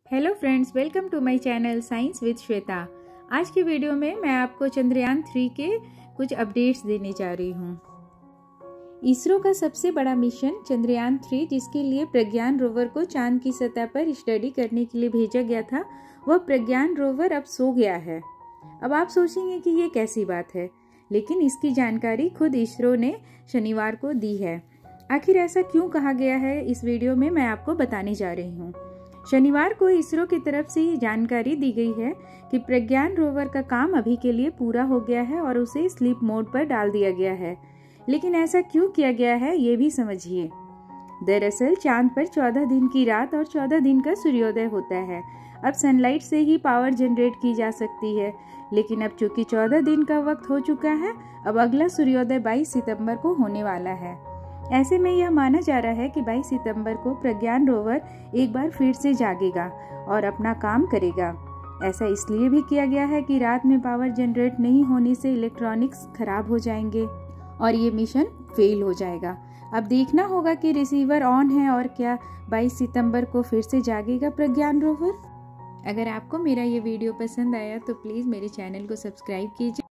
Hello friends, welcome to my channel science with Shweta. आज की video में मैं आपको चंद्रयान 3 के कुछ अपडेट्स देने जा रही हूँ। इसरो का सबसे बड़ा मिशन चंद्रयान 3, जिसके लिए प्रज्ञान रोवर को चांद की सतह पर स्टडी करने के लिए भेजा गया था, वह प्रज्ञान रोवर अब सो गया है। अब आप सोचेंगे कि ये कैसी बात है, लेकिन इसकी जानकारी खुद इसरो ने शनिवार को दी है। आखिर ऐसा क्यों कहा गया है, इस वीडियो में मैं आपको बताने जा रही हूँ। शनिवार को इसरो की तरफ से ये जानकारी दी गई है कि प्रज्ञान रोवर का काम अभी के लिए पूरा हो गया है और उसे स्लीप मोड पर डाल दिया गया है। लेकिन ऐसा क्यों किया गया है, ये भी समझिए। दरअसल चांद पर 14 दिन की रात और 14 दिन का सूर्योदय होता है। अब सनलाइट से ही पावर जनरेट की जा सकती है, लेकिन अब चूंकि 14 दिन का वक्त हो चुका है, अब अगला सूर्योदय 22 सितंबर को होने वाला है। ऐसे में यह माना जा रहा है कि 22 सितंबर को प्रज्ञान रोवर एक बार फिर से जागेगा और अपना काम करेगा। ऐसा इसलिए भी किया गया है कि रात में पावर जनरेट नहीं होने से इलेक्ट्रॉनिक्स खराब हो जाएंगे और ये मिशन फेल हो जाएगा। अब देखना होगा कि रिसीवर ऑन है और क्या 22 सितंबर को फिर से जागेगा प्रज्ञान रोवर। अगर आपको मेरा ये वीडियो पसंद आया तो प्लीज़ मेरे चैनल को सब्सक्राइब कीजिए।